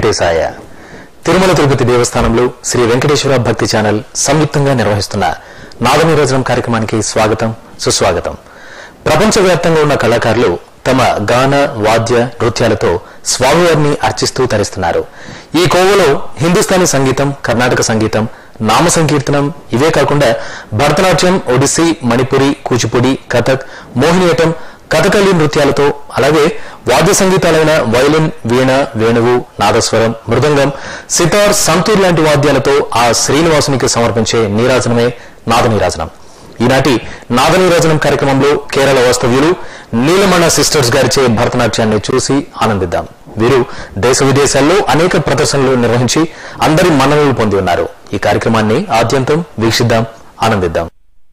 వెంకటేశాయ. తిరుమల తిరుపతి దేవస్థానంలో శ్రీ వెంకటేశ్వర భక్తి ఛానల్ సంయుక్తంగా నిర్వహిస్తున్న నాదనీరాజనం కార్యక్రమానికి స్వాగతం, సుస్వాగతం. ప్రపంచవ్యాప్తంగా ఉన్న కళాకారులు తమ గాన, వాద్య, నృత్యాలతో స్వామివారిని అర్చిస్తూ తరిస్తున్నారు. ఈ కోవలో హిందుస్థానీ సంగీతం, కర్ణాటక సంగీతం, నామ సంకీర్తనం ఇవే కాకుండా భరతనాట్యం, ఒడిస్సీ, మణిపురి, కూచిపూడి, కథక్, మోహినియట్టం, కథకళి నృత్యాలతో అలాగే వాద్య సంగీతాలైన వయలిన్, వీణ, వేణువు, నాదస్వరం, మృదంగం, సితార్, సంతూర్ లాంటి వాద్యాలతో ఆ శ్రీనివాసునికి సమర్పించే నీరాజనమే నాదనీరాజనం. ఈనాటి నాదనీరాజనం కార్యక్రమంలో కేరళ వాస్తవ్యులు నీలమణ సిస్టర్స్ గారిచే భరతనాట్యాన్ని చూసి ఆనందిద్దాం. వీరు దేశ విదేశాల్లో అనేక ప్రదర్శనలు నిర్వహించి అందరి మన్ననలు పొంది ఉన్నారు. ఈ కార్యక్రమాన్ని ఆద్యంతం వీక్షిద్దాం, ఆనందిద్దాం.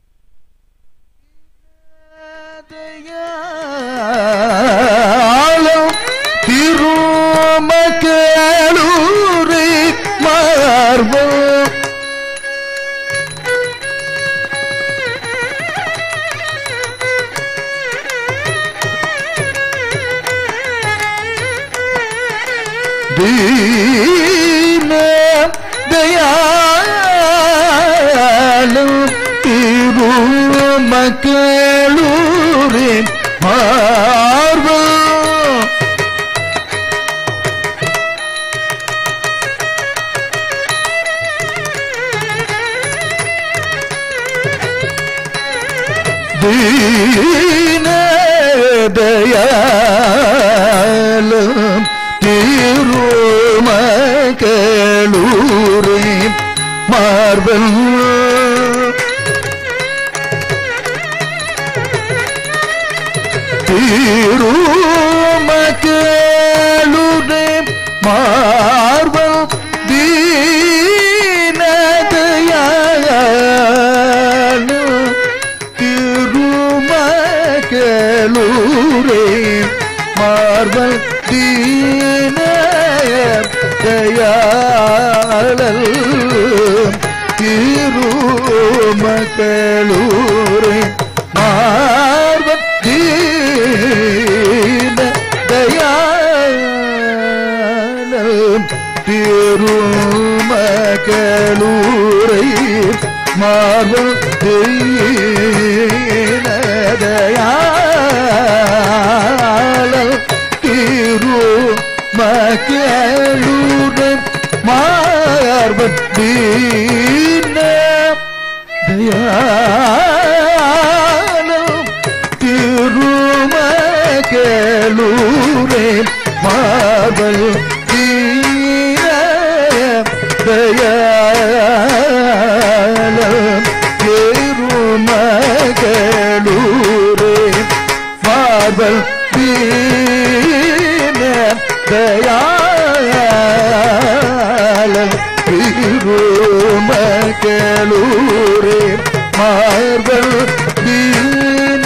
दीन दयालु तिरुमक्केलूरे मार्बल दीन दयालु तिरुमक्केलूरे मार्बल तिरुमक्केलूरे मार्बल दीन दयालु तिरुमक्केलूरे मार्बल दीन दयालु तिरुमक्केलूरे मार्बल दीन दयालु तिरुमक्केलूरे मार्बल दीन दयालु तिरुमक्केलूरे मार्बल दीन दयालु तिरुमक्केलूरे मार्बल दीन दयालु तिरुमक्केलूरे मार्बल दीन दयालु तिरुमक्केलूरे मार्बल दीन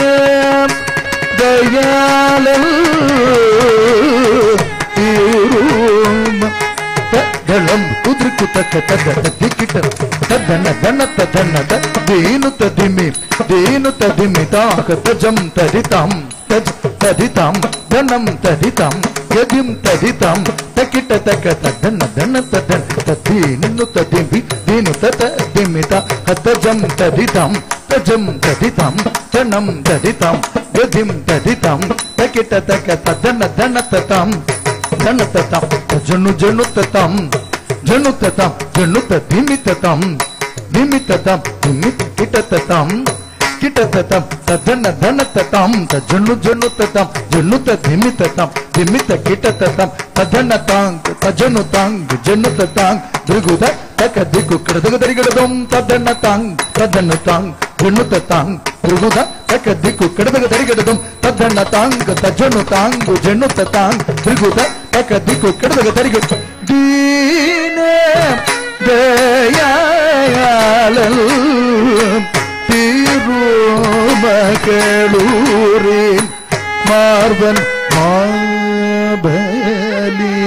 दयालु तिरुमक्केलूरे उद्रिकु तक दिक्किट तदन दन तदन दीनु तदिमि ताक तजम तदिताम तदिताम धनम तदिताम यदिम तदिताम तकिट तक तदन दन तदन तदीनु तदिमि दीनु तदिमिता तजम तदिताम धनम तदिताम यदिम तदिताम तकिट तक तदन दन तताम धन तताम जनु जनु तताम जनु तताम जनु तदिमि तताम दिमि तताम दिमि किट तताम तदन धन तताम तजनु जनु तताम जनु तदिमि तताम दिमि किट तताम तदन तांग तजनु तांग जनु ततांग द्रिगुद तक दिगु कडदग दरिगडदम तदन तांग जनु ततांग द्रिगुद तक दिगु कडदग दरिगडदम तदन तांग तजनु तांग जनु ततांग द्रिगुद तक दिगु कडदग दरिगड दीन दयालु तिरुमक्केलूरे मार्बल माबली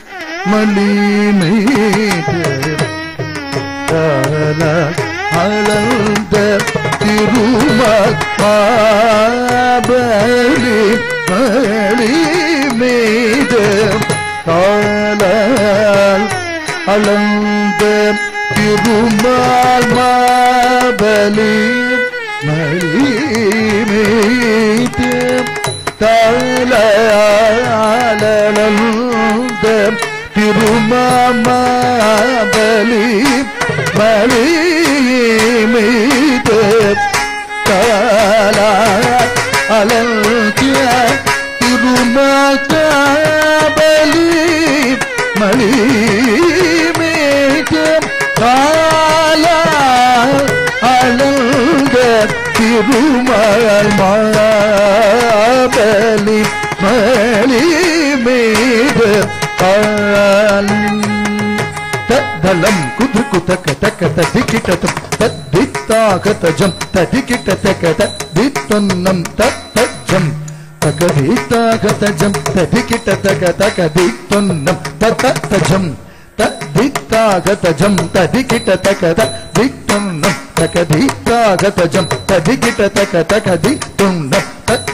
मलिमेत अलंद तिरुमक्केलूरे मलिमेत அளந்த திருமால் மாபலி மலி மீது தாளந்த திருமாபலி மலி மீது அலங்கிய திருமாபலி மலி மீது அலங்க திருமால் மாபலி மலி மீது தலம் குதுக்கு தக்க தக்க ததிக்கிட்டதும் தத்தித்தாகதஜம் ததிக்கிட்ட ததித்தொன்னம் தத்தஜம் தகதித்தாகதஜம் ததிக்கிட்ட தகதித்தொன்னம் தத்தஜம் ததித்தாகதஜம் ததிக்கிட்ட தகதித்தொன்னம் தகதித்தாகதஜம் ததிக்கிட்ட தகதித்தொன்னம்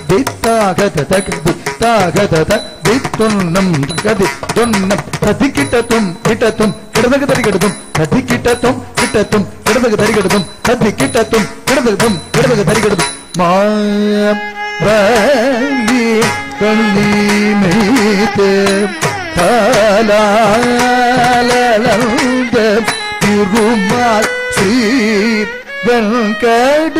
ததித்தாகததித்தாகததித்தொன்னம் தகதித்தொன்னம் ததிக்கிட்டதும் கிட்டதும் கிடதகு தரிகிடதும் ததிக்கிட்டதும் கிட்டதும் கிடதகு தரிகிடதும் ததிக்கிட்டதும் கிடதகும் கிடதகு தரிகிடதும் மாயி கண்ணி மீது தாளந்த திருமால் ஸ்ரீ வெங்கட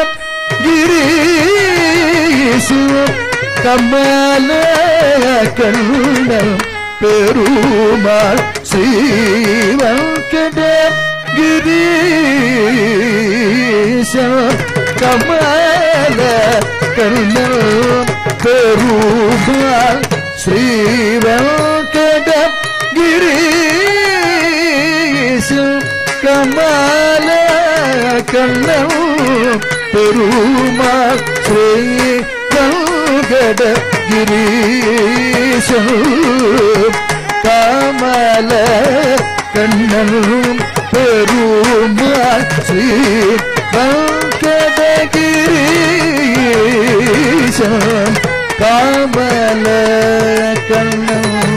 கிரீசு கமல கண்ணன் பெருமாள் ஸ்ரீ வெங்கட கிரீச கமல கண்ணன் பெருமாள் ஸ்ரீ வெங்கட கிரீச கமல கண்ணன் பெருமாள் ஸ்ரீ வெங்கட கிரீச கமல கண்ணன் பெருமாள் ஸ்ரீ வெங்கட கிரீச கமல கண்ணன்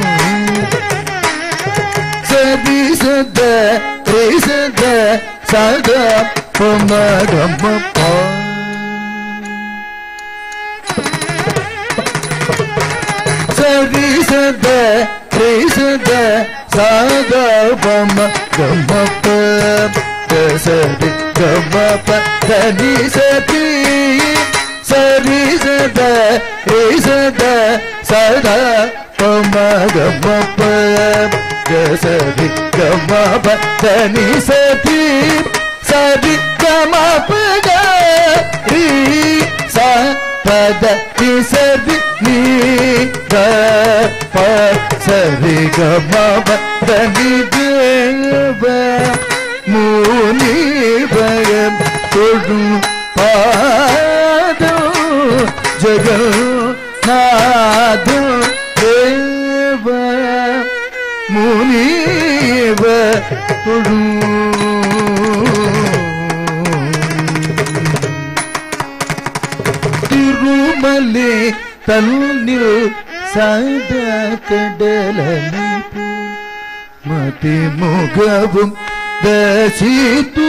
சதி சத சத சத பமகம சதி சத சத சத பமகம சதி கமப சதி சதி சரி சத சத சத பமகம சரி கமப சனி சதி சரி கமப ரி ச பத சரி நீ த ப சரி கமப சனி தேவ முனிவயம் தொழும் பாதம் ஜகநாத தேவ முனிவ திருமலை தன்னில் சத கடலி மதிமுகவும் தசித்து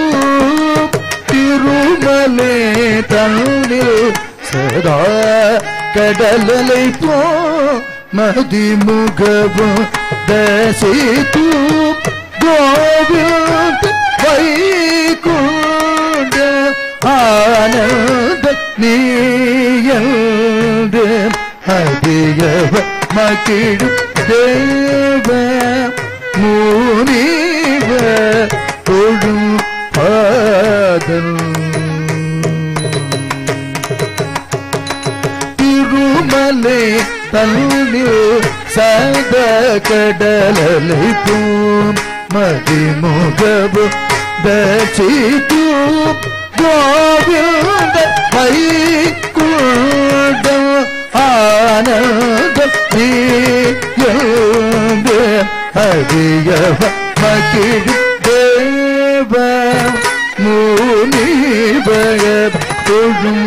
திருமலை தன்னில் சதா கடலலை போ மதிமுகவும் தசித்து கோவிந்த வைகுண்ட ஆனந்த நீயல்து அதியவ மகிழ் தேவ முனிவ தொழும் பாதல் திருமலை தன்னில் சத கடலலை பூம் மதிமுகவு தசித்து கோவிந்த வைகுண்ட ஆனந்த நீயல்து அதியவ மகிழ் தேவ முனிவ தொழும்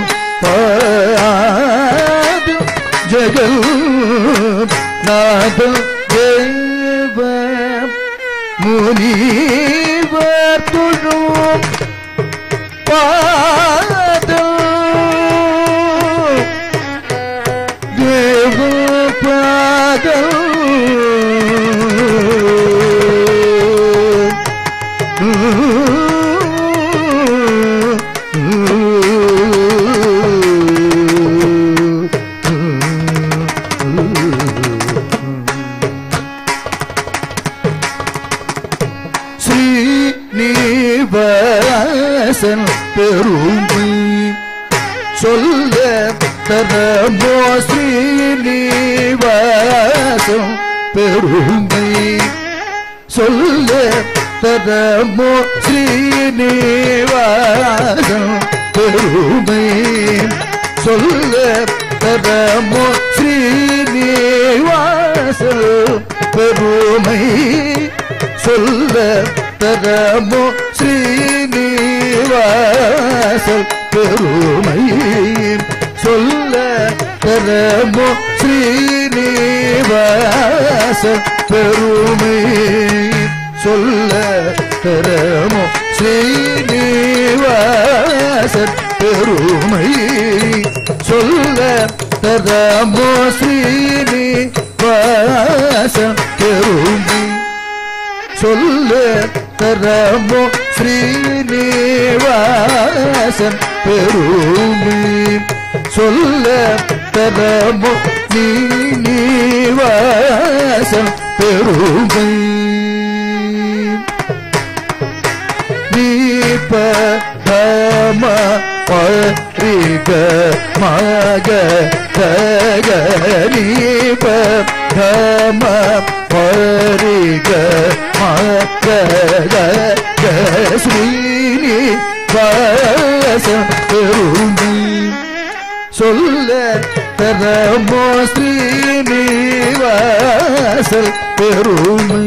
பாதம் ஜகநாத தேவ முனிவர் தொழும் பாதம் தேவ பாதம் ஸ்ரீனிவாசன் பெருமை சொல்ல தரமோ ஸ்ரீனிவாசன் பெருமை சொல்ல தரமோ ஸ்ரீனிவாசன் பெருமை சொல்ல தரமோ ஸ்ரீனிவாசன் பெருமை சொல்ல தரமோ ஸ்ரீனிவாசன் பெருமை சொல்ல தரமோ ஸ்ரீனிவாசன் பெருமை சொல்ல தரமோ ஸ்ரீனிவாசன் பெருமை சொல்ல தரமோ ஸ்ரீனிவாசன் பெருமை சொல்ல தரமோ ஸ்ரீனிவாசன் பெருமை சொல்ல தரமோ ஸ்ரீனிவாசன் பெருமை நீப தம பரிக மக தக நீப தம பரிக மக தக ஸ்ரீனிவாசன் பெருமை சொல்ல தரமோ ஸ்ரீனிவாசன் பெருமை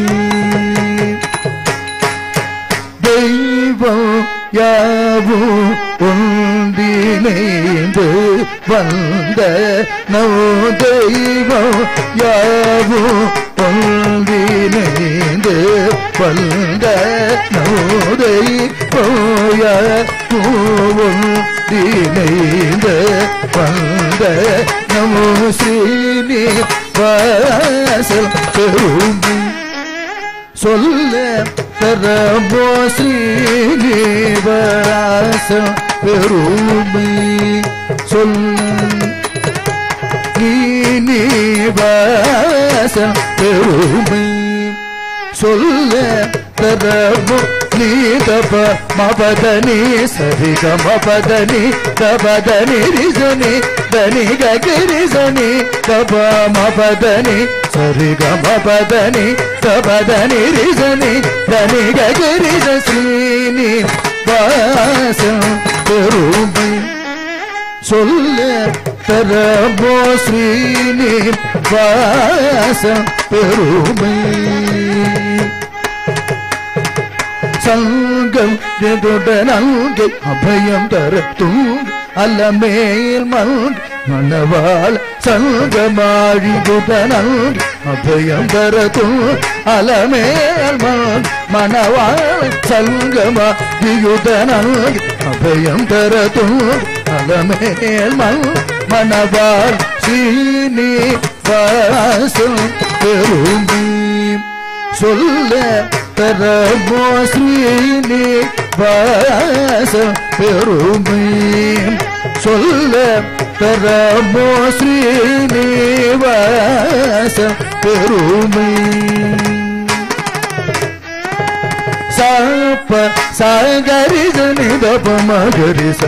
தெய்வம் யாவும் ஒன்றிணைந்து வந்த நோ தெய்வம் யாவும் ஒன்றிணைந்து வந்த நோ தெய்வம் யாவும் ஒன்றிணைந்து வந்த நமோ ஸ்ரீனிவாசன் பெருமை சொல்ல தரமோ ஸ்ரீனிவாசன் பெருமை சொல்ல ஸ்ரீனிவாசன் பெருமை சொல்ல தரமோ நீதப மபதனி சரிக மபதனி தபதனி ரிசனி தனி ககிரிசனி தப மபதனி சரிக மபதனி தபதனி ரிசனி தனி ககிரிச ஸ்ரீனிவாசன் பெருமை சொல்ல தரமோ ஸ்ரீனிவாசன் பெருமை சங்கம் எதுடனங்கே அபயம் தரத்தும் அலமேல் மணவாள் சங்கமாழிதுடனங்கே அபயம் தரத்தும் அலமேல் மணவாள் சங்கமாழிதுடனங்கே அபயம் தரத்தும் அலமேல் மணவாள் ஸ்ரீனிவாசன் பெருமை சொல்ல தரமோ ஸ்ரீனிவாசன் பெருமை சொல்ல தரமோ ஸ்ரீனிவாசன் பெருமை சாப்ப சாகரிச நிதப மகரிச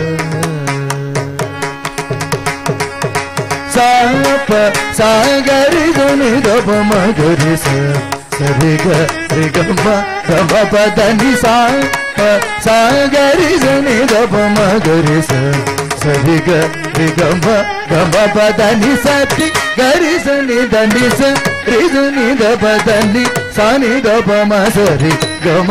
சாப்ப சாகரிச நிதப மகரிச சரிக ரிகம கம பதனி சாகரிச நிதப மகரிச சரிக ரிகம கம பதனி சதி கரிச நிதனி ரிச நித பதனி சனி தப மசரி கம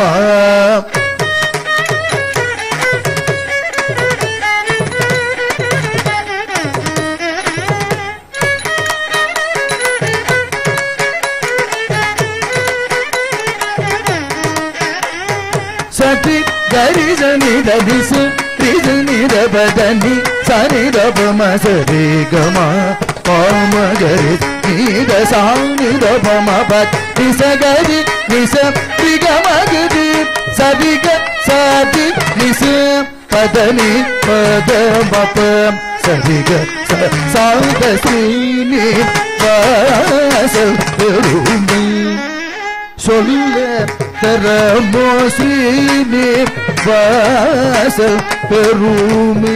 ని ద ని స రి స ని ద ప ద ని స ని ద ప మ స రి గ మ ప మ గ రి ని ద స ని ద ప మ ప ని స గ రి ని స రి గ మ గ రి స రి గ స రి ని స ప ద ని ప ద మ ప స రి గ స స ద శ్రీ ని வாசல் பெருமை சொல்ல தரமோ ஸ்ரீனி வாசல் பெருமை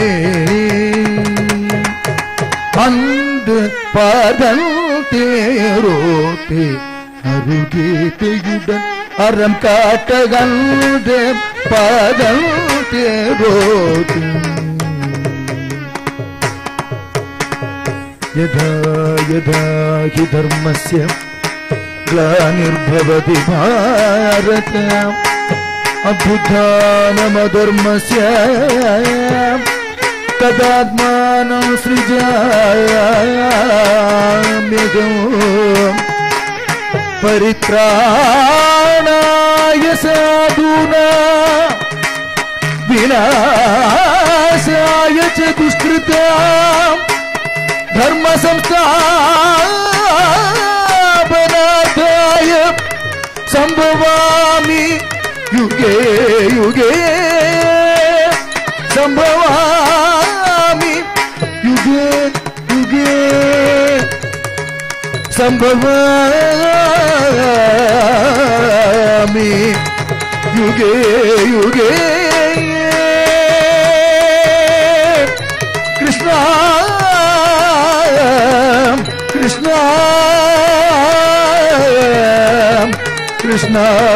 அன்று பாதல் தேரோட்டி அருகீதையுடன் அறம் காட்டகந்த பாதல் தேரோட்டி यदा यदा हि धर्मस्य ग्लानिर्भवति भारत अभ्युत्थानमधर्मस्य तदात्मानं सृजाम्यहं परित्राणाय साधूनां विनाशाय च दुष्कृताम् धर्म संस्थापनार्थाय संभवामि युगे युगे संभवामि युगे युगे संभवामि युगे युगे कृष्ण कृष्ण कृष्ण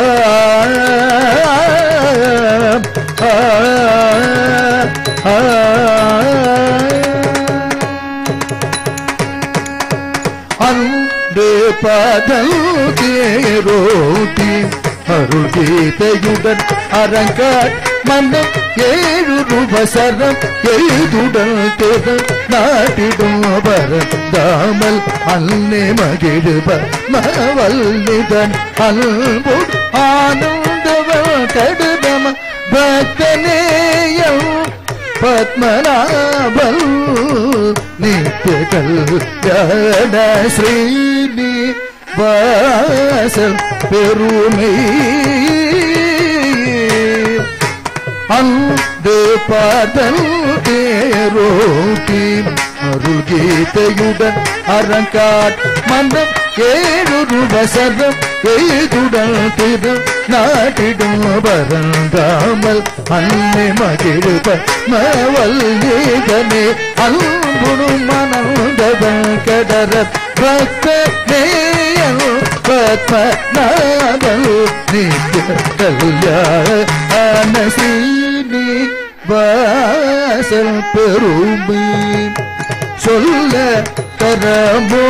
அன்பே பதல் தேரோட்டி அருள்கீதையுடன் அரங்காட் மன்னம் ஏழு ரூபசரம் எழுதுடன் தேர்தல் நாட்டிடும் பரந்தாமல் அல்லே மகிழ்ப மவல்லிதன் அல்பு ஆனந்தவள் கடுதம பக்தனேயம் பத்மநாபல் நித்திய கல்யாண ஸ்ரீனி வாசல் பெருமை அந்து பாதல் தேரோட்டி அருள்கீதையுடன் அரங்காட் மன்னம் ஏழு ரூபசரம் எழுதுடன் திரு நாட்டிடும் பரந்தாமல் அன்னை மகிழ்ப மவல்லிதனே அன்புடும் மனந்தவன் கடர பக்தனேயன் பத்மநாபல் நித்திய கல்யாண ஸ்ரீனி வாசல் பெருமை சொல்ல தரமோ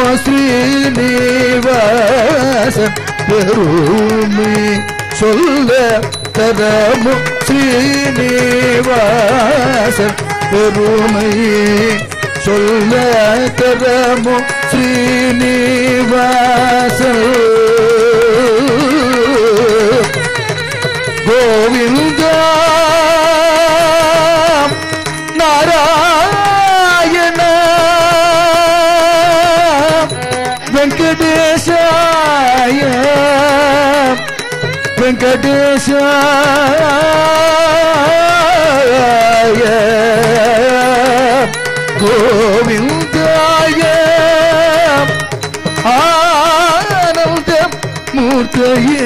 ஸ்ரீனிவாசன் பெருமை சொல்ல தரமோ ஸ்ரீனிவாசன் பெருமை சொல்ல தரமோ ஸ்ரீனிவாசன் கோவிந்தா நாராயண வெங்கடேசாய வெங்கடேசாய கோவிந்தாய ஆனந்த மூர்த்தயே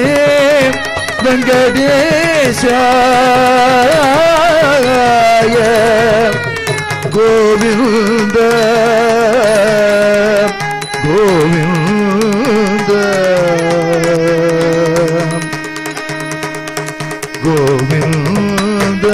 வெங்கடேசாய Govind Govind Govind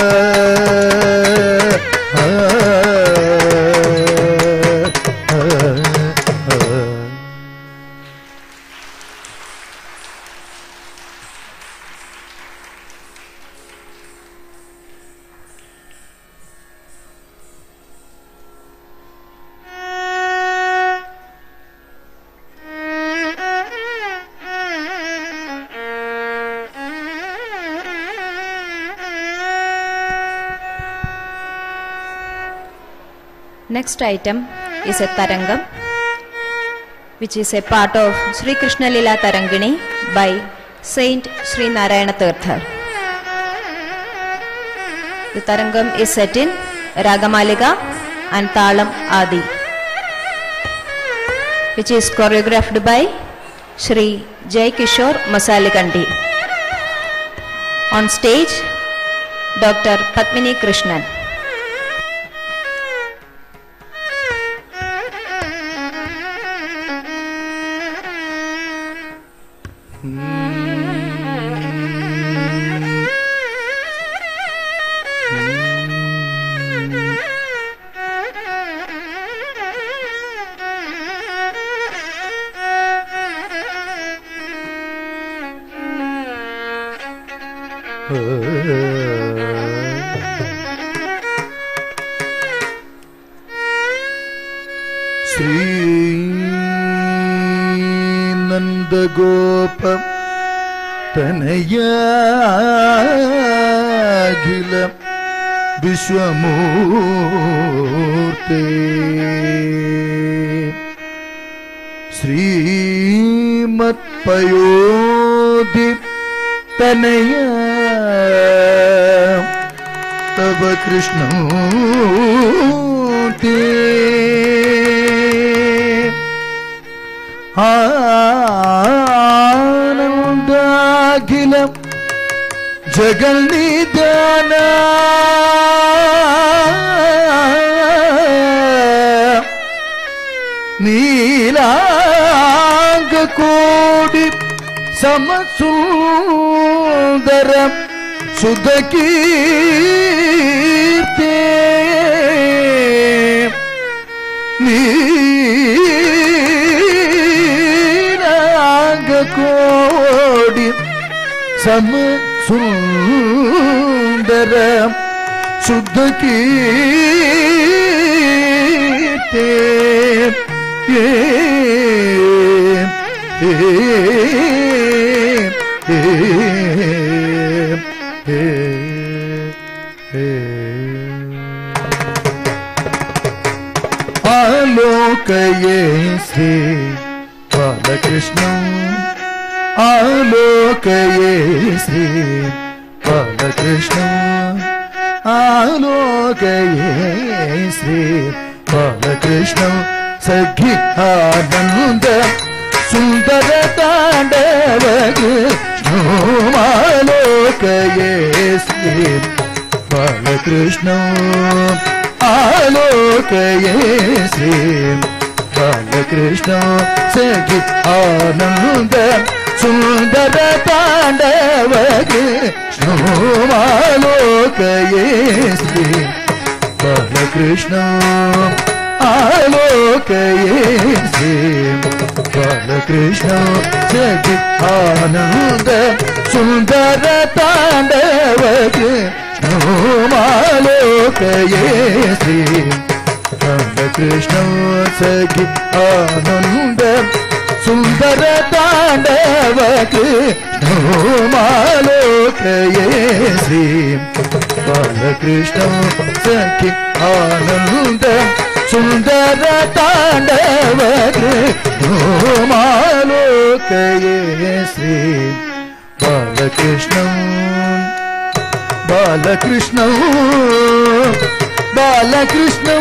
Next item is a Tarangam, which is a part of Sri Krishna Lila Tarangini by Saint Sri Narayana Tirtha. The Tarangam is set in Ragamaliga and Talam Adi, which is choreographed by Sri Jai Kishore Masaliganti. On stage, Dr. Padmini Krishnan. Sri Nanda Gopa Tanaya Gila Vishwamurti Sri Mat Payodi Tanaya Tava Krishna Anandagila Jagalnidana Neelanga Kodi Samasundara Sudakirte Kodi Samasundara Sudakirte Alokaye Sri Balakrishna Alokaye Sri Balakrishna Alokaye Sri Balakrishna Saghi Ananda Sundara Tandava Krishna Alokaye Sri Balakrishna Alokaye Sri Balakrishna Saghi Ananda Sundara Tandava Krishna Alokaye Sri Balakrishna Alokaye Sri Balakrishna Saghi Ananda Sundara Tandava Krishna Alokaye Sri Balakrishna Saghi Ananda Sundara Tandava Krishna Alokaye Sri Balakrishna Saghi Ananda Sundara Tandava Krishna Alokaye Sri Balakrishna Balakrishna Balakrishna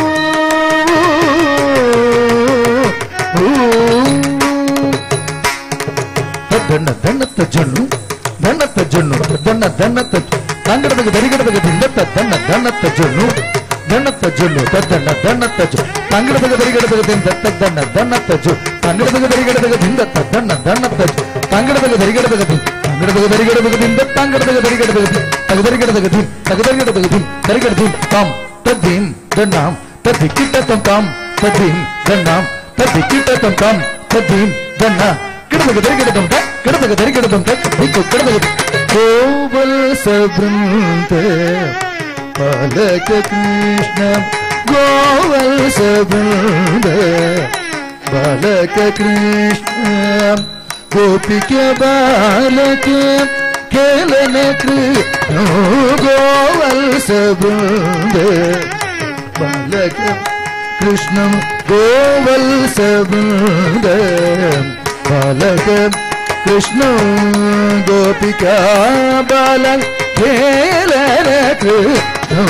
Dana Dana Tajanu Dana Tajanu Dana Dana Tangada Darigada Dana Dana Tajanu Dana Tajanu Dana Dana Taju Tangada Darigada Dana Dana Taju Tangada Darigada Dana Dana Taju Tangada Darigada Tangada Darigada Tangada Darigada Tam Tadim Danam Tadikita Tam Tadim Danam Tadikita Tam Tadim Dana Goval Sabranta Balaka Krishna Goval Sabranta Balaka Krishna Gopika Balaka Kelana Krishna Goval Sabranta Balaka कृष्णं गोवत्सवृन्द बालक कृष्णं गोपिका बालक खेलन कृष्णं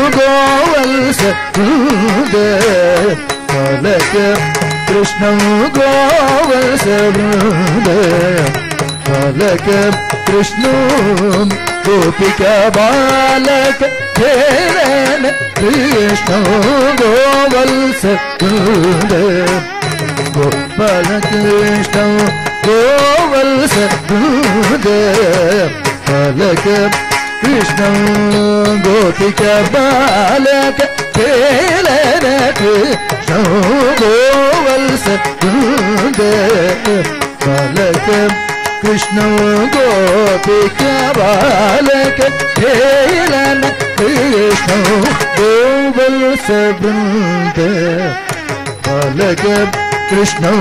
गोवत्सवृन्द बालक कृष्णं गोवत्सवृन्द बालक कृष्णं गोपिका बालक खेलन कृष्णं गोवत्सवृन्द बालक कृष्णं गोवत्सवृन्द बालक कृष्णं गोपिका बालक खेलन कृष्णं गोवत्सवृन्द बालक कृष्णं गोपिका बालक खेलन कृष्णं गोवत्सवृन्द बालक कृष्णं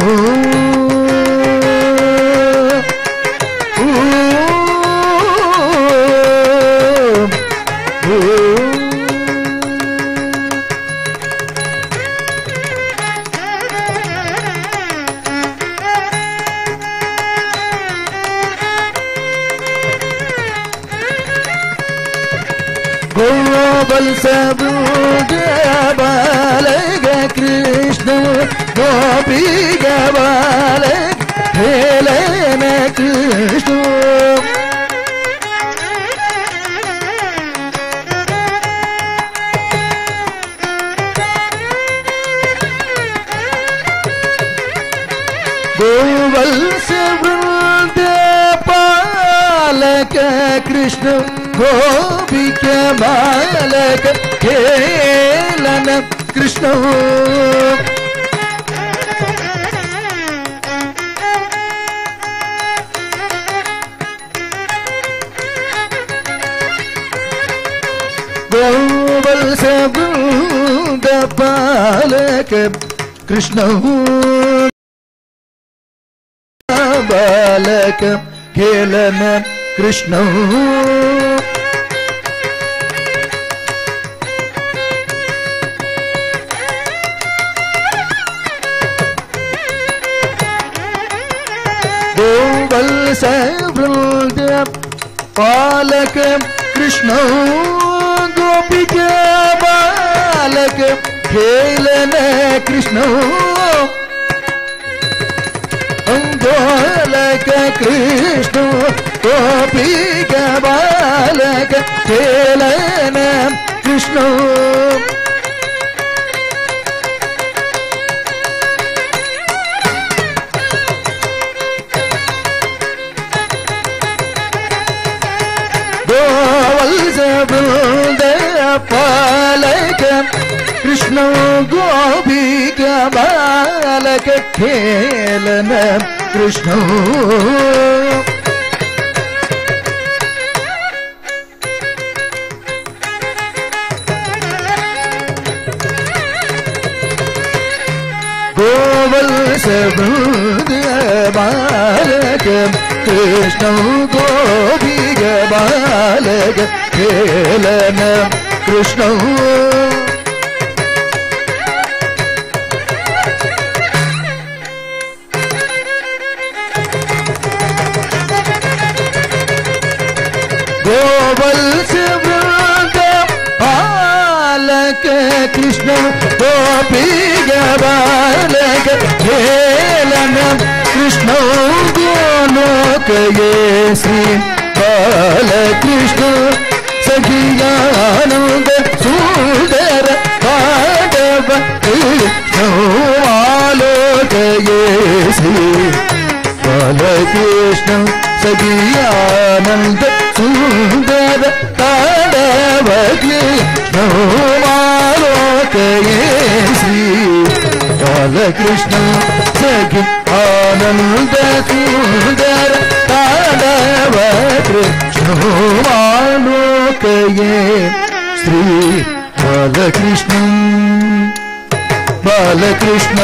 गोवत्सवृन्द बालक कृष्ण गोपिका बालक खेलन कृष्ण गोवत्सवृन्द बालक कृष्ण गोपिका बालक खेलन कृष्ण गोवत्सवृन्द बालक कृष्ण बालक खेलन कृष्ण गोवत्सवृन्द बालक कृष्ण गोपिका बालक खेलन कृष्ण बालक कृष्ण गोपिका बालक खेलन कृष्ण गोवत्सवृन्द बालक कृष्ण गोपिका बालक खेलन कृष्ण गोवत्सवृन्द बालक कृष्ण गोपिका बालक खेलन कृष्ण गोवत्सवृन्द बालक कृष्ण गोपिका बालक खेलन कृष्ण गोलोकये श्री बालकृष्ण सखियानंद सुंदर पांडव कृष्ण आलोकये श्री बालकृष्ण सखियानंद सुंदर पांडव कृष्ण आलोकये श्री बालकृष्ण सखि आनंद सुंदर पांडव कृष्ण आलोकये श्री बालकृष्ण बालकृष्ण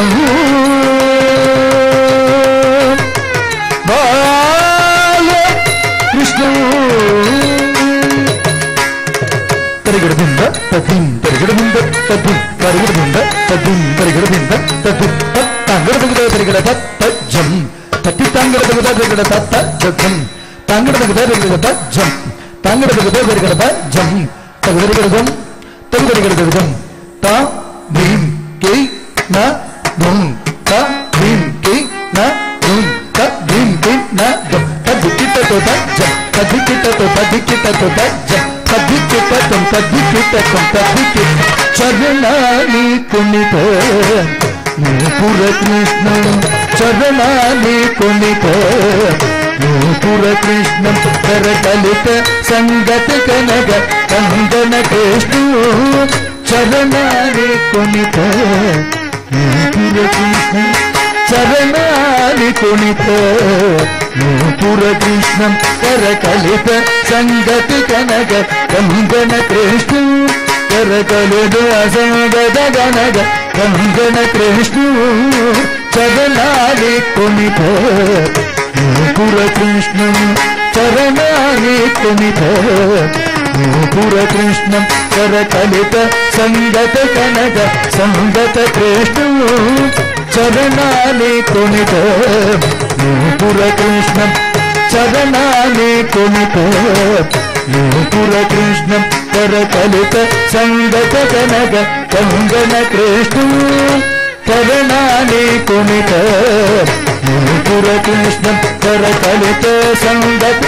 बालकृष्ण తరిగడదింద తద్దిం తరిగడదింద తద్దిం తరిగడదింద తద్దిం తరిగడదింద తద్దిం తంగడదిగద తరిగడ తజ్జం తట్టి తంగడదిగద తరిగడ తజ్జం తంగడదిగద తరిగడ తజ్జం తంగడదిగద తరిగడ తజ్జం తగదరిగడదం తగదరిగడదం తా భీం కే నా ధుం తా భీం కే నా ధుం తా భీం కే నా ధుం తదికిట తో తజ్జం తదికిట తో తదికిట తో తజ్జం తదికిట తం తదికిట తం తదికిట చరణాని కునిత నూపుర కృష్ణం చరణాని కునిత నూపుర కృష్ణం కరకలిత సంగత కనగ కందన కృష్ణ చరణాని కునిత నూపుర కృష్ణం చరణాని కునిత నూపుర కృష్ణం కరకలిత సంగత కనగ కందన కృష్ణ కరకలిత సంగత కనగ కందన కృష్ణ చరణాని కునిత నూపుర కృష్ణం చరణాని కునిత నూపుర కృష్ణం కరకలిత సంగత కనగ సంగత కృష్ణ చరణాని కునిత నూపుర కృష్ణం చరణాని కునిత నూపుర కృష్ణం కరకలిత సంగత కనగ కంగన కృష్ణ చరణాని కునిత నూపుర కృష్ణం కరకలిత సంగత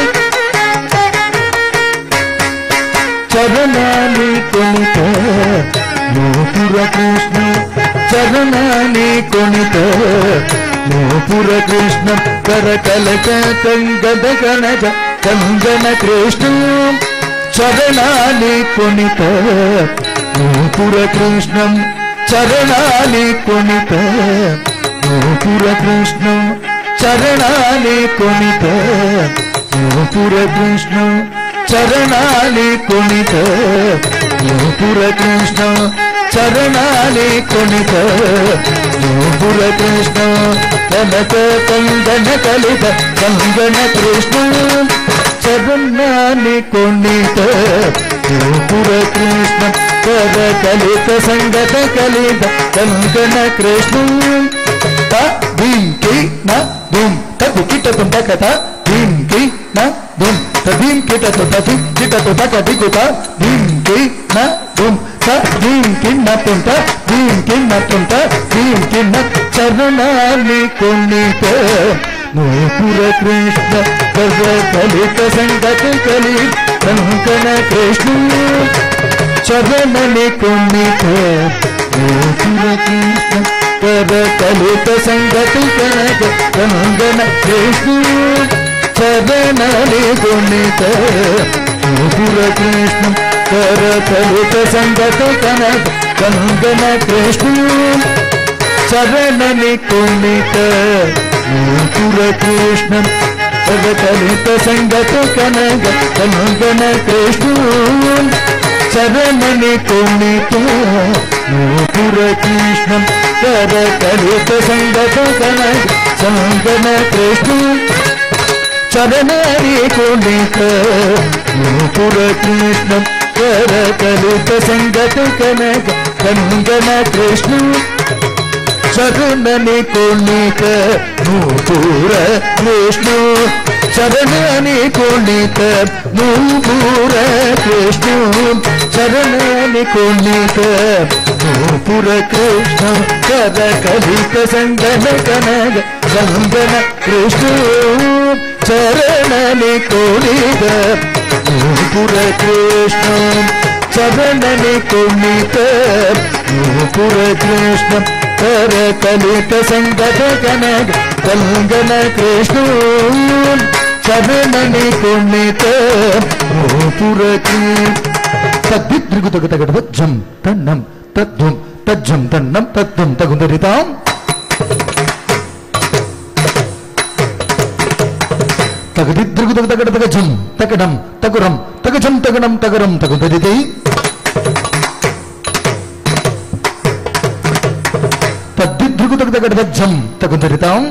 చరణాని కునిత నూపుర కృష్ణం చరణాని కునిత నూపుర కృష్ణం కరకలిత కంగన కనగ కంగన కృష్ణ చరణాని కునిత నూపుర కృష్ణం చరణాని కునిత నూపుర కృష్ణం చరణాని కునిత నూపుర కృష్ణం చరణాని కునిత నూపుర కృష్ణం చరణాని కునిత నూపుర కృష్ణం కనక కంగన కలిత కంగన కృష్ణ చరణాని కునిత నూపుర కృష్ణం కరకలిత సంగత కలిత కంగన కృష్ణ భీం కి నా ధూమ్ తది కిటతం తకత భీం కి నా ధూమ్ తదీం కిటతో తది కిటతో తక దిగుత భీం కి నా ధూమ్ భీం కి నా తుంట భీం కి నా తుంట భీం కి నా చరణాని కునిత నూపుర కృష్ణ కరకలిత సంగత కలిత కంగన కృష్ణ చరణాని కునిత నూపుర కృష్ణ కరకలిత సంగత కనగ కంగన కృష్ణ చరణాని కునిత నూపుర కృష్ణం కరకలిత సంగత కనగ కంగన కృష్ణ చరణాని కునిత నూపుర కృష్ణం కరకలిత సంగత కనగ కంగన కృష్ణ చరణాని కునిత నూపుర కృష్ణం కరకలిత సంగత కనగ కంగన కృష్ణ చరణాని కునిత నూపుర కృష్ణం కరకలిత సంగత కనగ కంగన కృష్ణ చరణాని కునిత నూపుర కృష్ణ చరణాని కునిత నూపుర కృష్ణ చరణాని కునిత నూపుర కృష్ణ కరకలిత సంగన కనగ కంగన కృష్ణ చరణాని కునిత నూపుర కృష్ణ చరణాని కునిత నూపుర కృష్ణ కరకలిత సంగత కనగ కంగన కృష్ణ చరణాని కునిత నూపుర తద్దిద్రుగుతగతగడవజ్జం తన్నం తద్దుం తజ్జం తన్నం తద్దుం తగుందరితాం తగదిద్రుగుతగతగడతగజం తగడం తగురం తగజం తగడం తగరం తగుందరితై తద్దిద్రుగుతగతగడవజ్జం తగుందరితాం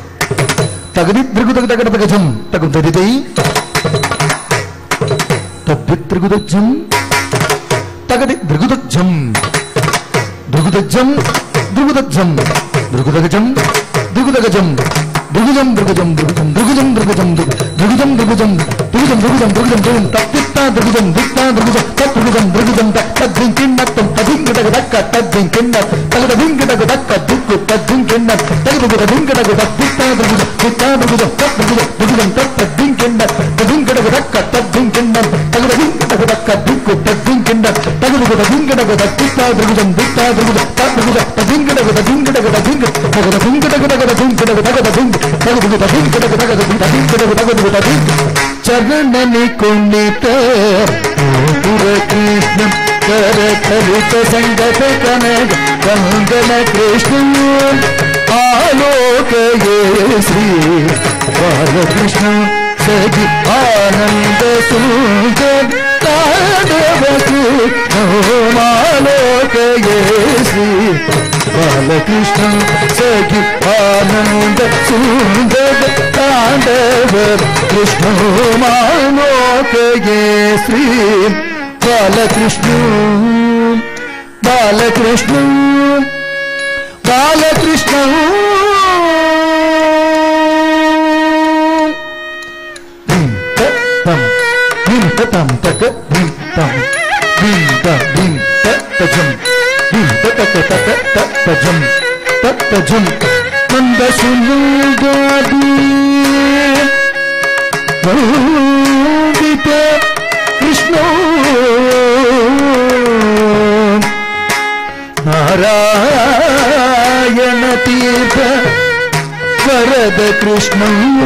తగదిద్రుగుతగతగడతగజం తగుందరితై తద్దిత్రిగుదజ్జం తగది దృగుదజ్జం దృగుదజ్జం దృగుదజ్జం దృగుదగజం దృగుదగజం దృగుజం దృగుజం దృగుజం దృగుజం దృగుజం దృగుజం దృగుజం దృగుజం దృగుజం దృగుజం దృగుజం తత్తిత్తా దృగుజం దిత్తా దృగుజం తద్రుగుజం దృగుజం తద్దింకిన్నత్తం తదింకిటగ దక్క తద్దింకిన్న తగద దింకిటగ దక్క దిక్కు తద్దింకిన్న తగదుగుద దింకిటగ దత్తిత్తా దృగుజం దిత్తా దృగుజం తద్రుగుజం దృగుజం తద్దింకిన్న తదింకిటగ దక్క తద్దింకిన్న తగద దింకిటగ దక్క దిక్కు తద్దింకిన్న తగదుగుద దింకిటగ దత్తిత్తా దృగుజం దిత్తా దృగుజం తద్రుగుజం తదింకిటగ దదింకిటగ దదింకి తగద దింకిటగ దగద దింకిటగ దగద దింకి చరణని కుండిత కృష్ణ కర కలిత సంగత కనక కంగన కృష్ణ ఆలోకయే శ్రీ బాలకృష్ణ సజి ఆనంద సుందర ఆలోకయే శ్రీ బాలకృష్ణ సఖి ఆనంద సుందర తాండవ కృష్ణ మానోకయే శ్రీ బాలకృష్ణ బాలకృష్ణ బాలకృష్ణ తం తక తం తం తజం తజం తజం మంద సుందరి కృష్ణ నారాయణ తీర్థ వరద కృష్ణ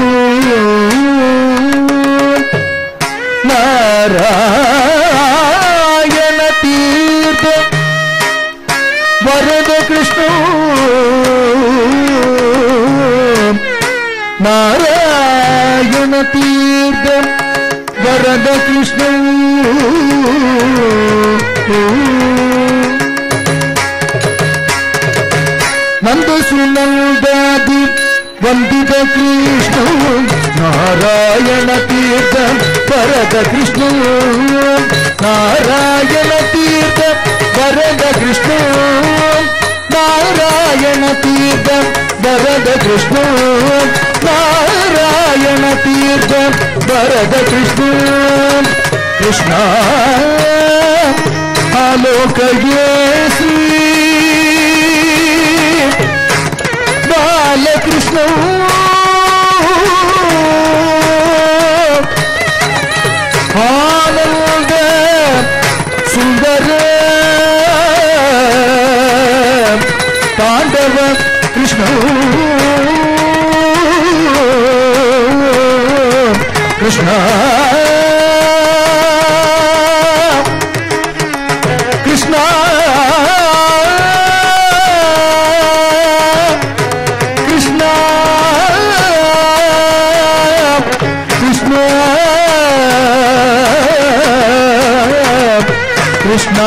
నారాయణ తీర్థ వరద కృష్ణ నారాయణ తీర్థ వరద కృష్ణ నంద సునందాది వందిత కృష్ణ నారాయణ తీర్థ వరద కృష్ణ నారాయణ తీర్థ వరద కృష్ణ నారాయణ తీర్థ వరద కృష్ణ నారాయణ తీర్థ వరద కృష్ణ కృష్ణ ఆలోకయే శ్రీ బాలకృష్ణ ఆనంద సుందర తాండవ Krishna Krishna Krishna Krishna Krishna Krishna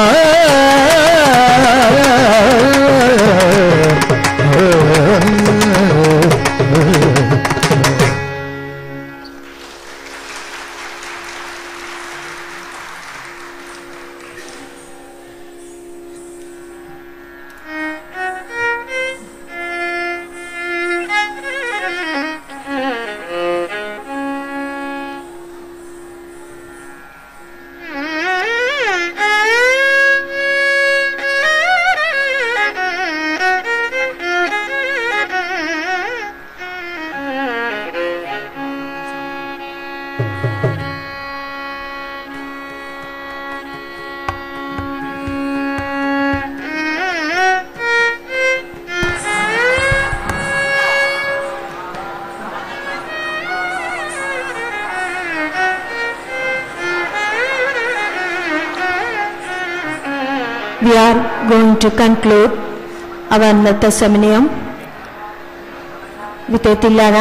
We are going to conclude our Nata Seminarium with a Tillara,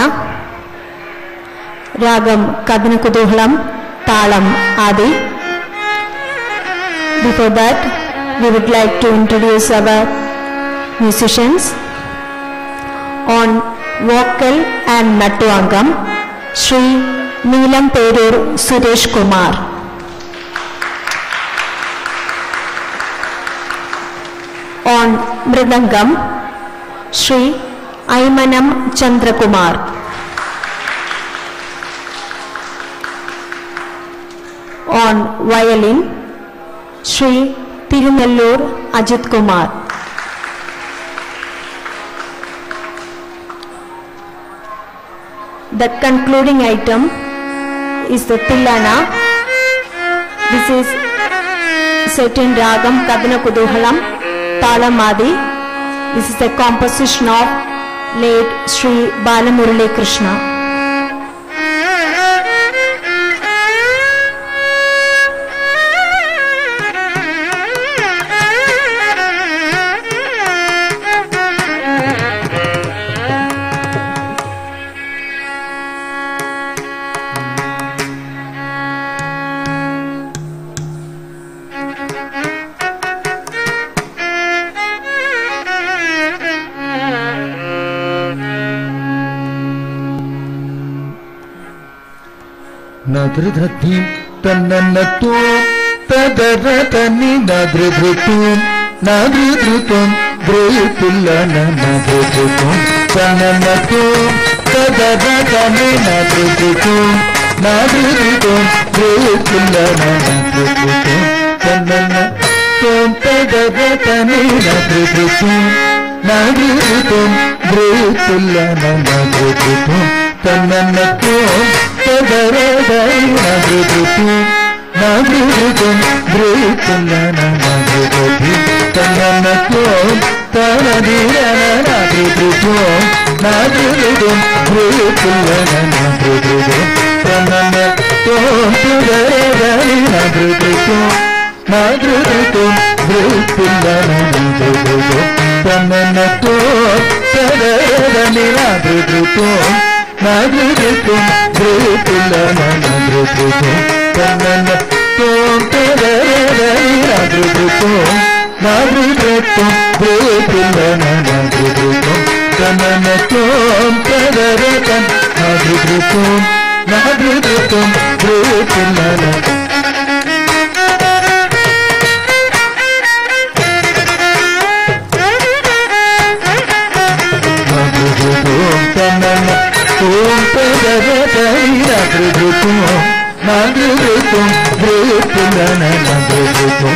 Ragam Kadana Kuduhalam, Talam Adi. Before that, we would like to introduce our musicians. On vocal and Nattuangam, Sri Neelam Perur Suresh Kumar. On Mridangam, Shri Aimanam Chandrakumar. On violin, Shri Tirunellur Ajit Kumar. The concluding item is the Tillana. This is set in Ragam Kadana Kuduhalam Talamadi. This is the composition of late Sri Balamurali Krishna. Nadridhatim tananatum tadaratani nadridhatum nadridhatum drupillana nadridhatum tananatum tadaratani nadridhatum nadridhatum drupillana nadridhatum tananatum tadaratani nadridhatum nadridhatum drupillana nadridhatum tananatum Tadaradai nadridhatum nadridhatum drupillana nadridhatum tananatum tanadirana nadridhatum nadridhatum drupillana nadridhatum tananatum tadaradai nadridhatum nadridhatum drupillana nadridhatum tananatum tadaradai nadridhatum Nadridhatum drupillana nadridhatum tananatum tadaradai nadridhatum nadridhatum drupillana nadridhatum tananatum tadaradai nadridhatum nadridhatum drupillana Om Tadaradai nadridhatum nadridhatum drupillana nadridhatum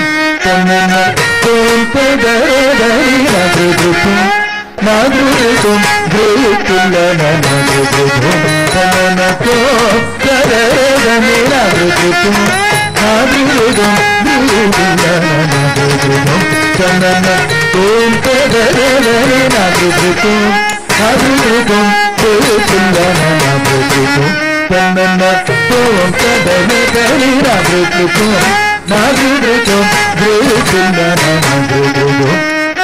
tananatum tadaradai nadridhatum nadridhatum drupillana nadridhatum tananatum tadaradai nadridhatum nadridhatum drupillana nadridhatum tananatum tadaradai nadridhatum nadridhatum drupillana nadridhatum tananatum tadaradai nadridhatum nadridhatum drupillana nadridhatum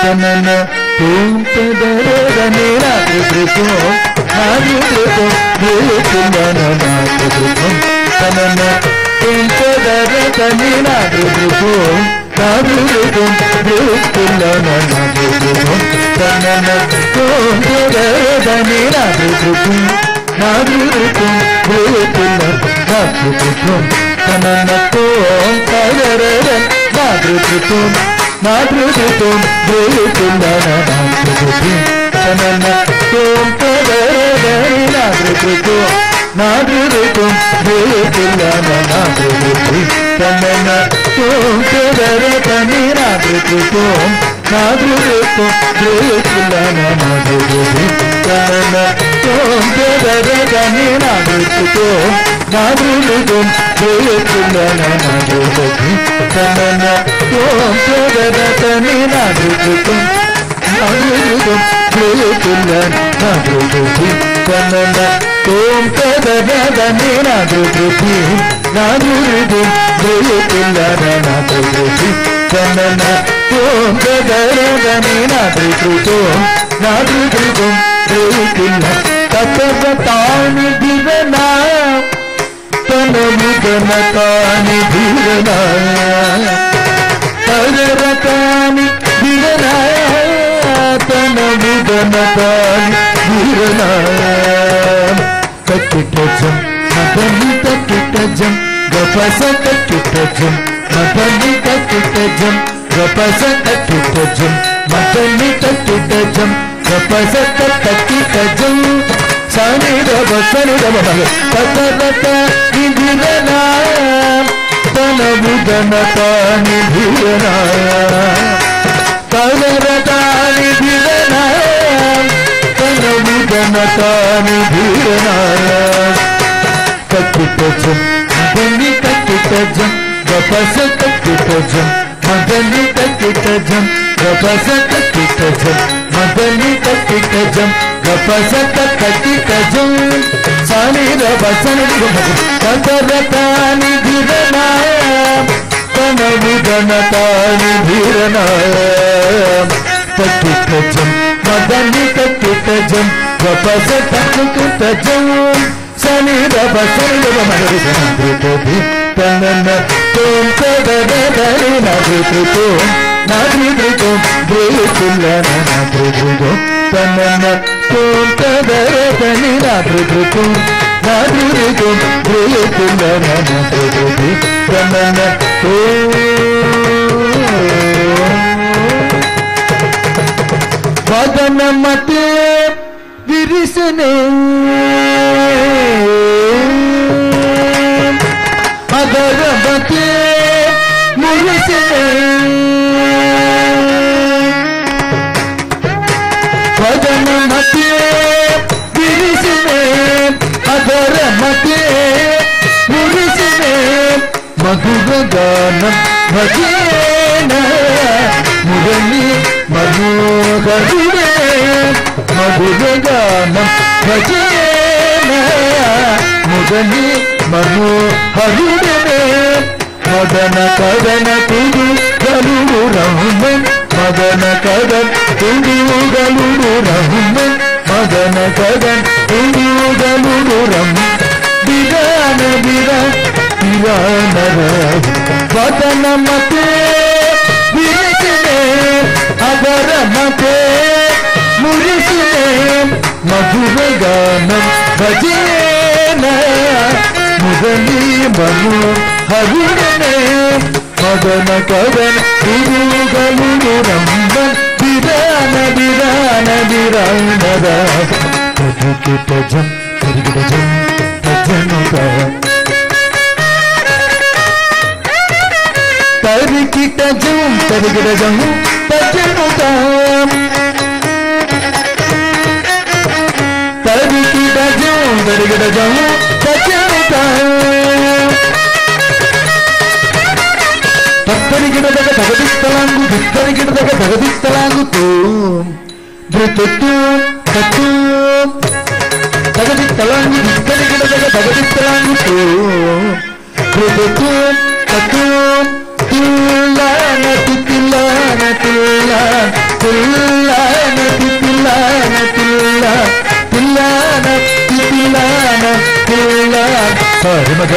tananatum tadaradai nadridhatum nadridhatum drupillana nadridhatum tananatum tadaradai nadridhatum nadridhatum drupillana nadridhatum tananatum tadaradai nadridhatum nadridhatum drupillana nadridhatum tananatum tadaradai nadridhatum nadridhatum drupillana nadridhatum tananatum tadaradai nadridhatum nadridhatum drupillana nadridhatum tananatum tadaradai nadridhatum nadridhatum drupillana nadridhatum tananatum tadaradai nadridhatum nadridhatum drupillana nadridhatum tananatum tadaradai nadridhatum nadridhatum drupillana nadridhatum tananatum tadaradai nadridhatum nadridhatum drupillana nadridhatum tananatum tadaradai nadridhatum nadridhatum drupillana tattatani divana tanamudanatāni dhīranā tadaratani dhīranā tanamudanatāni dhīranā takitajam madani takitajam gapasa takitajam madani takitajam gapasa takitajam Madani ತಕ್ಕಿಟ ಜಂ ಗಪಸತ ತಕ್ಕಿಟ ಜಂ ಸಾನಿದ ಬಸನಿದ ಮಗ ತತರತ ನಿಧಿರನ ತನಬುದನ ತಾನಿಧಿರನ ತನರತ ನಿಧಿರನ ತನಬುದನ ತಾನಿಧಿರನ ತಕ್ಕಿಟ ಜಂ ಮದನಿ ತಕ್ಕಿಟ ಜಂ ಗಪಸ ತಕ್ಕಿಟ ಜಂ ಮದನಿ ತಕ್ಕಿಟ ಜಂ ಗಪಸ ತಕ್ಕಿಟ ಜಂ ಮದನಿ ತಕ್ಕಿಟ ಜಂ ಗಪಸ ತಕ್ಕಿಟ ಜಂ ಸಾನಿದ ಬಸನಿದ ಮಗ ತತರತ ನಿಧಿರನ ತನಬುದನ ತಾನಿಧಿರನ ತಕ್ಕಿಟ ಜಂ ಮದನಿ ತಕ್ಕಿಟ ಜಂ ಗಪಸ ತಕ್ಕಿಟ ಜಂ ಸಾನಿದ ಬಸನಿದ ಮಗ ತನ್ನ ತೋಂ ತದದರಿ ನಾದೃತೋ ನಾದೃತೋ ಬ್ರೇಕಿಲ್ಲ ನಾದೃತೋ ತನ್ನ ತೋಂ ತದದರಿ ನಾದೃತೋ ನಾದೃತೋ ಬ್ರೇಕಿಲ್ಲ ನಾದೃತೋ ತನ್ನ ವದನ ಮತೆ ವಿರಿಸನೆ ಅಗರಬತೆ ಮುರಿಸನೆ ವದನ ಮತೆ ವಿರಿಸನೆ ಅಗರಬತೆ ಮುರಿಸನೆ ಮಧುರ ಗಾನ ಭಜೇನ ಮುರಳಿ ಮನೋಹರಿಣೆ ಮಧುರ ಗಾನ ಭಜೇನ ಮುರಳಿ ಮನೋಹರಿಣೆ ಮದನ ಕದನ ತುಡು ಗಲುಡು ರಹುಮನ್ ಮದನ ಕದನ್ ತುಡು ಗಲುಡು ರಹುಮನ್ ಮದನ ಕದನ್ ತುಡು ಗಲುಡು ರಹುಮನ್ ಬಿರಾನ ಬಿರಾನರ ವದನ ಮತೆ ವಿರಿಸಿನೆ ಅಗರ ಮತೆ ಮುರಿಸಿನೆ ಮಧುರ ಗಾನಂ ಭಜೇನ ಮುರಳಿ ಮನು ಹರಿಣನೆ ಮದನ ಕದನ ತಿರುಗಲು ರಂಬನ್ ಬಿರಾನ ಬಿರಾನ ಬಿರಾನರ ತಜುಕಿಟ ಜಂ ತಿರುಗಿಟ ಜಂ ತಜನುತ ತರಿಕಿಟ ಜಂ ತರಿಗಿಟ ಜಂ ತಜನುತ ತರಿಕಿಟ ಜಂ ತರಿಗಿಟ ಜಂ ತಜನುತ ತತ್ತರಿಗಿಡದಾಗ ತಗದಿತ್ತಲಾಂಗು ಬಿತ್ತರಿಗಿಡದಾಗ ತಗದಿತ್ತಲಾಗುತ್ತು ಧೃತು ತತ್ತು ತಗದಿತ್ತಲಾಂಗು ಬಿತ್ತರಿಗಿಡದಾಗ ತಗದಿತ್ತಲಾಗುತ್ತು ಧೃತು ತತ್ತು ತಿಲ್ಲಾನ ತಿಲ್ಲಾನ ತಿಲ್ಲ ತಿಲ್ಲಾನ ತಿಲ್ಲಾನ ತಿಲ್ಲ ತಿಲ್ಲಾನ ತಿಲ್ಲಾನ ತಿಲ್ಲ ಸಾರಿ ಮಗ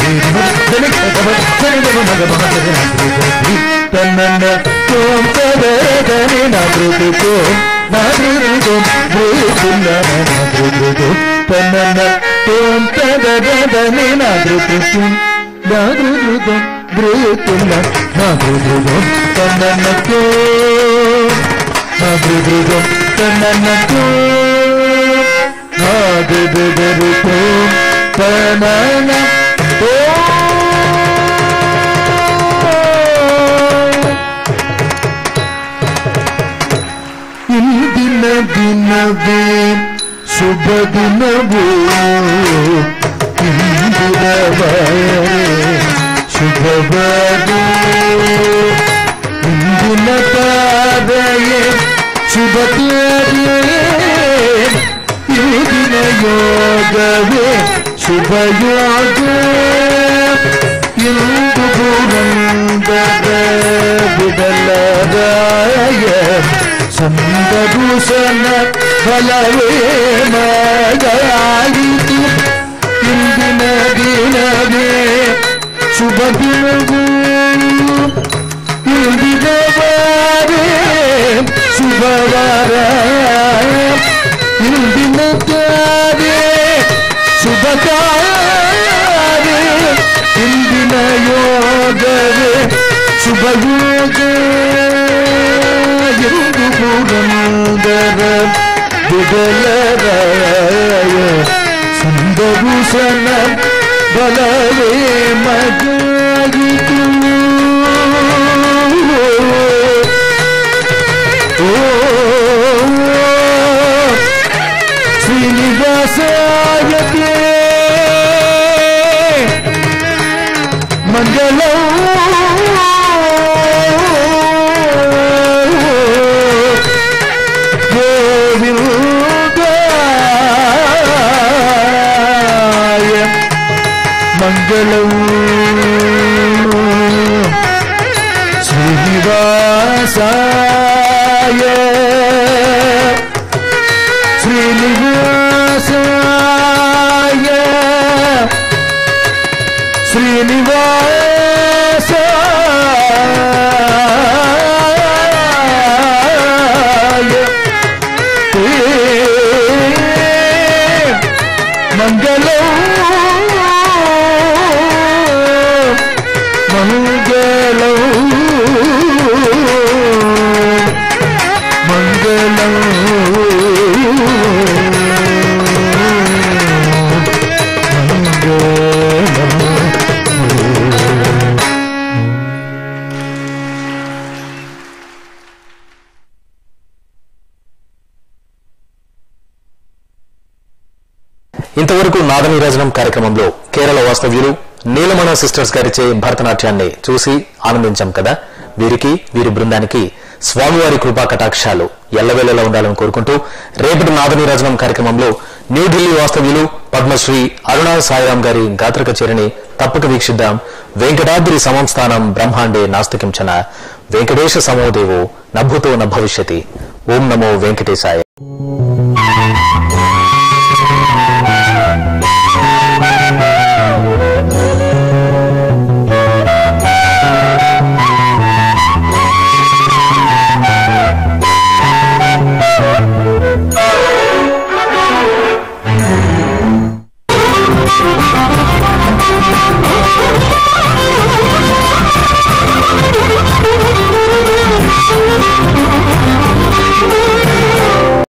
ತನ್ನ ತೋಂ ತದರಿ ನಾದೃತೋ ನಾದೃತೋ ಬ್ರೇಕಿಲ್ಲ ನಾದೃತೋ ತನ್ನ ತೋಂ ತದರಿ ನಾದೃತೋ ನಾದೃತೋ ಬ್ರೇಕಿಲ್ಲ ನಾದೃತೋ ತನ್ನ ತೋ ನಾದೃತೋ ತನ್ನ ತೋ ನಾದೃತೋ ತನ್ನ ತೋ ಇಂದಿನ ದಿನವೇ ಶುಭ ದಿನವೋ ಇಂದಿನವೇ ಶುಭವಾಗೋ ಇಂದಿನ ತಾರೆಯೇ ಶುಭ ತಾರೆ ಇಂದಿನ ಯೋಗವೇ ಶುಭ ಯೋಗ ಇಂದು ಗುರಂದದ ಬಿಡಲರಾಯ ಸಂದಭೂಷಣ ಫಲವೇ ಮಗಾಯಿತು ಇಂದಿನ ದಿನವೇ ಶುಭ ದಿನವೂ ಇಂದಿನ ವಾರೇ ಶುಭವಾರ ಇಂದಿನ ತಾರೆ ಶುಭ ತಾರೆ ಇಂದಿನ ಯೋಗವೇ ಶುಭ ಯೋಗ ಎಂದು గలరాయ సుందభూషణ బలవే మగాయితూ శ్రీనివాసాయ మంగళం గోవిందాయ మంగళం శ్రీనివాసాయ శ్రీనివాసాయ శ్రీనివాసాయ మంగళం మంగళం మంగళం ఇంతవరకు నాదనీరాజనం కార్యక్రమంలో కేరళ వాస్తవ్యులు నీలమణ సిస్టర్స్ గారిచే భరతనాట్యాన్ని చూసి ఆనందించాం కదా. వీరికి వీరి బృందానికి స్వామివారి కృపా కటాక్షాలు ఎల్లవేళలా ఉండాలని కోరుకుంటూ రేపటి నాదనీరాజనం కార్యక్రమంలో న్యూఢిల్లీ వాస్తవ్యులు పద్మశ్రీ అరుణా సాయిరాం గారి గాత్ర కచేరిని తప్పక వీక్షిద్దాం. వెంకటాద్రి సమంస్థానం బ్రహ్మాండే నాస్తికించన వెంకటేశ సమోదేవో నభూతో న భవిష్యతి. ఓం నమో వెంకటేశాయ.